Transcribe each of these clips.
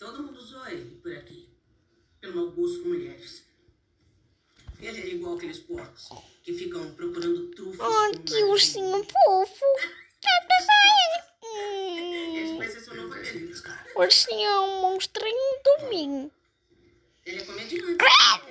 Todo mundo zoa ele por aqui. Pelo mau gosto com mulheres. Ele é igual aqueles porcos que ficam procurando trufas. Ai, que ursinho fofo. Esse vai ser seu novo apelido, cara. Ursinho é um monstrinho do mim. Ele é comediante.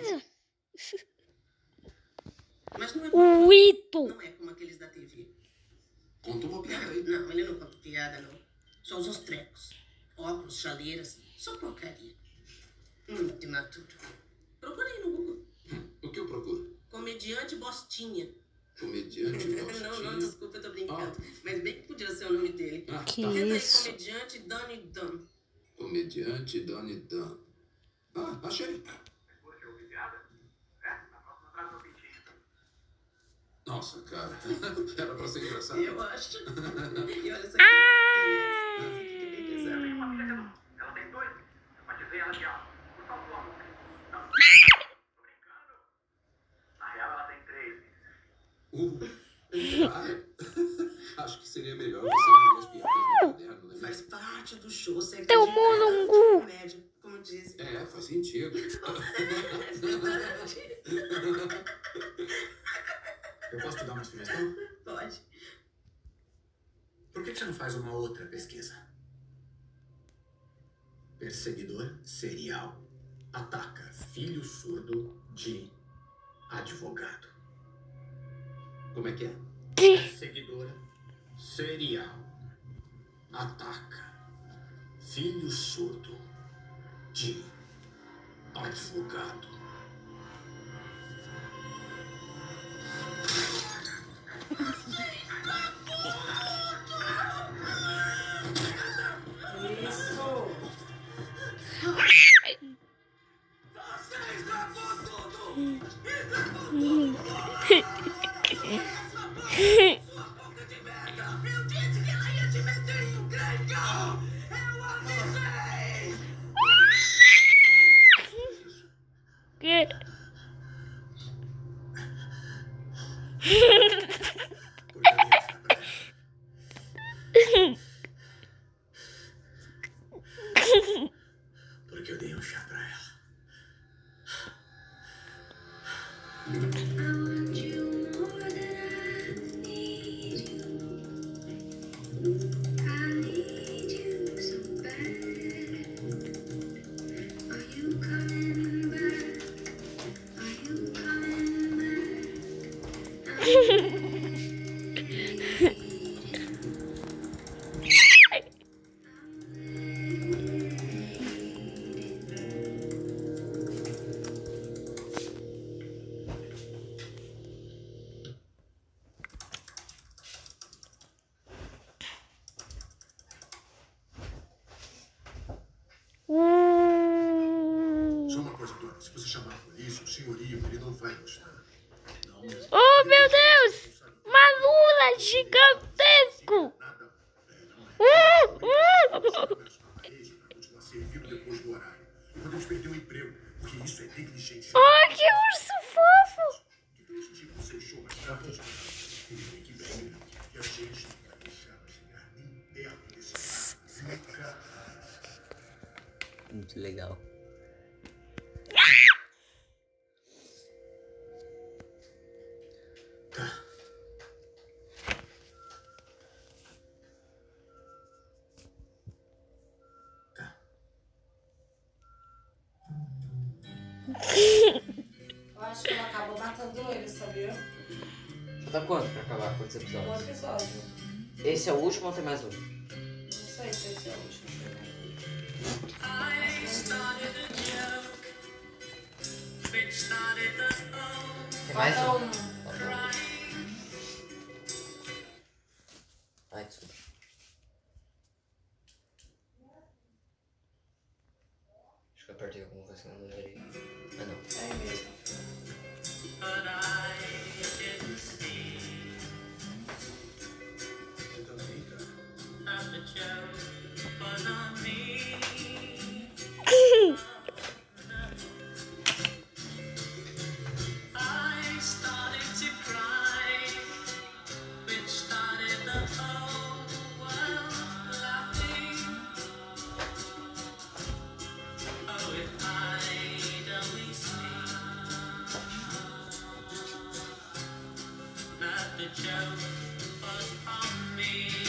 Mas não é O Ito. Não é como aqueles da TV. Conta uma piada aí. Não, ele não conta piada, não. Só usa os trecos. Óculos, chaleiras, só porcaria. Muito imaturo. Procura aí no Google. O que eu procuro? Comediante Bostinha. Comediante Bostinha. Não, desculpa, eu tô brincando. Mas bem que podia ser o nome dele. Que Tenta aí, isso? comediante Donnie Dunn. Comediante Donnie Dunn. Achei. Nossa, cara. Era pra ser engraçado. Eu acho. E olha essa aqui. Essa aqui é bem pesada. Ela tem dois. Eu batizei ela de alma. Por favor. Não. Tô brincando. Na real, ela tem 3. Acho que seria melhor você ler as piadas no caderno, né? Faz parte do show. Você Teu acredita? mulungu. Comédia, como dizem. Faz sentido. É verdade. Eu posso te dar uma sugestão? Pode. Por que você não faz uma outra pesquisa? Perseguidor serial ataca filho surdo de advogado. Como é que é? Perseguidora serial ataca filho surdo de advogado. Que? Porque eu dei um chá pra ela. Só uma coisa, Dona. Se você chamar a polícia, o senhorio, ele não vai gostar. Não mesmo. Oh, meu Deus! Uma lula gigantesco! Continuar servindo depois do horário. E podemos perder o emprego, porque isso é negligência. Oh, que urso fofo! Então, esse tipo de seu show mais tarde, fique bem, que a gente não vai deixar ela chegar nem perto desse cara. Nunca. Muito legal. Tá. Tá. Eu acho que ela acabou matando ele, sabia? Falta quanto pra acabar? Quantos Um episódios? episódio. Esse é o último ou tem mais um? Não sei se esse é o último. Tem mais Falta um? um. Falta um. Ai, desculpa. Acho que eu apertei alguma coisa que eu não deveria. Ah, não. É mesmo. Você também, cara. chose was on me.